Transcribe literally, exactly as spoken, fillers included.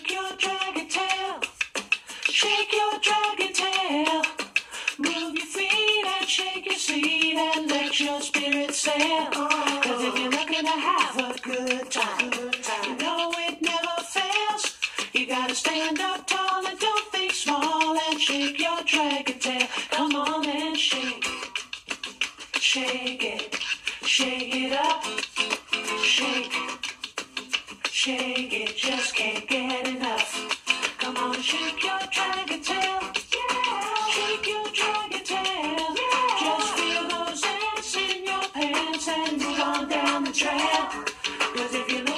shake your dragon tail. Shake your dragon tail. Move your feet and shake your seat and let your spirit sail. Cause if you're looking to have a good time, you know it never fails. You gotta stand up tall and don't think small and shake your dragon tail. Come on and shake. Shake it. Shake it up. Shake. Shake it. Just can't get enough. Come on, shake your dragon tail. Yeah. Shake your dragon tail. Yeah. Just feel those ants in your pants and move on down the trail. Cause if you